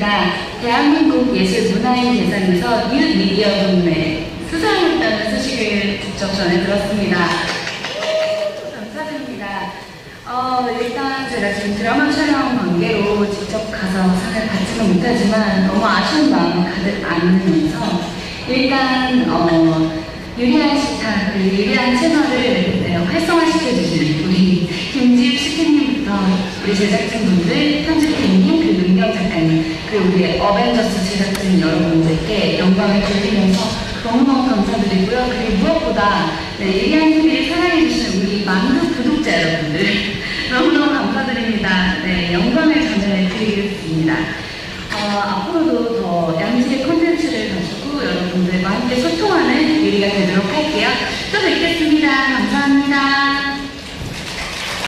반갑습니다. 대한민국 예술문화인대상에서 뉴미디어 동네 수상했다는 소식을 직접 전해 들었습니다. 감사드립니다. 일단 제가 지금 드라마 촬영 관계로 직접 가서 상을 받지는 못하지만 너무 아쉬운 마음이 가득 안으면서 일단 유리한 시타 그리고 유리한 채널을 활성화시켜주신 우리 김지읍 시티님부터 우리 제작진분들, 편집팀님, 그리고 은경 작가님, 그리고 우리 어벤져스 제작진 여러분들께 영광을 돌리면서 너무너무 감사드리고요. 그리고 무엇보다 유리한 TV를 사랑해주시는 우리 만두 구독자 여러분들 너무너무 감사드립니다. 네, 영광을 전해드리겠습니다. 앞으로도 더 양질의 콘텐츠를 가지고 여러분들과 함께 소통하는 유리가 되도록 할게요. 또 뵙겠습니다. 감사합니다.